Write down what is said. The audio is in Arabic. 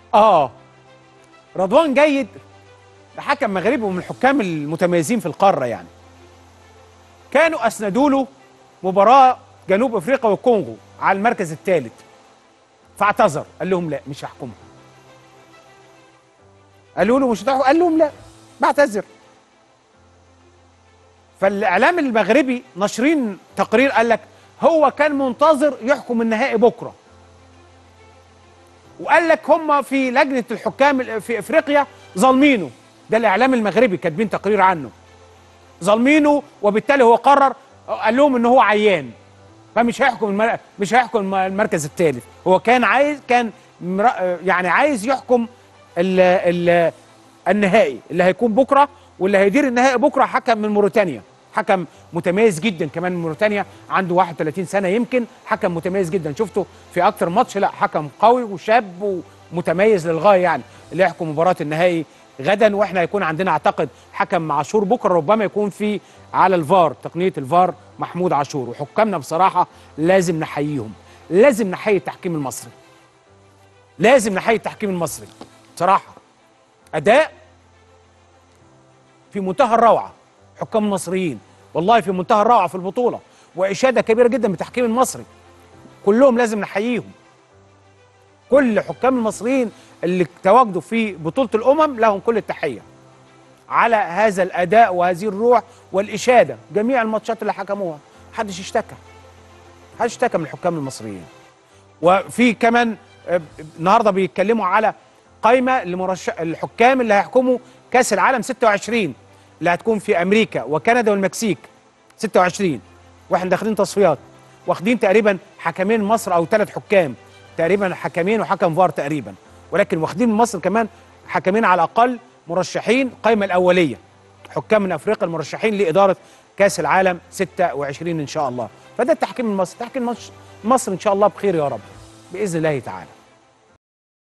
اه رضوان جيد حكم مغربي ومن الحكام المتميزين في القاره يعني. كانوا اسندوا له مباراه جنوب افريقيا والكونغو على المركز الثالث، فاعتذر قال لهم لا مش هحكمها. قالوا له مش هتحكم، قال لهم لا بعتذر. فالاعلام المغربي ناشرين تقرير قال لك هو كان منتظر يحكم النهائي بكره، وقال لك هم في لجنه الحكام في افريقيا ظالمينه. ده الاعلام المغربي كاتبين تقرير عنه، ظالمينه، وبالتالي هو قرر قال لهم ان هو عيان فمش هيحكم مش هيحكم المركز الثالث. هو كان عايز يعني عايز يحكم النهائي اللي هيكون بكره، واللي هيدير النهائي بكره حكم من موريتانيا، حكم متميز جدا كمان من موريتانيا، عنده 31 سنه يمكن، حكم متميز جدا، شفته في اكتر ماتش، لا حكم قوي وشاب ومتميز للغايه يعني، اللي يحكم مباراه النهائي غدا. واحنا هيكون عندنا اعتقد حكم عاشور بكره، ربما يكون في على الفار، تقنيه الفار، محمود عاشور. وحكامنا بصراحه لازم نحييهم، لازم نحيي التحكيم المصري، لازم نحيي التحكيم المصري بصراحه. اداء في منتهى الروعه، حكام المصريين والله في منتهى الروعه في البطوله، واشاده كبيره جدا بالتحكيم المصري، كلهم لازم نحييهم. كل حكام المصريين اللي تواجدوا في بطوله الامم لهم كل التحيه على هذا الاداء وهذه الروح والاشاده. جميع الماتشات اللي حكموها محدش اشتكى، محدش اشتكى من الحكام المصريين. وفي كمان النهارده بيتكلموا على قائمه الحكام اللي هيحكموا كاس العالم 26 اللي هتكون في امريكا وكندا والمكسيك 26، واحنا داخلين تصفيات، واخدين تقريبا حكمين مصر او 3 حكام تقريبا، حكمين وحكم فار تقريبا، ولكن واخدين من مصر كمان حكمين على الاقل مرشحين القائمه الاوليه، حكام من افريقيا المرشحين لاداره كاس العالم 26 ان شاء الله. فده التحكيم المصري، تحكيم مصر ان شاء الله بخير يا رب باذن الله تعالى.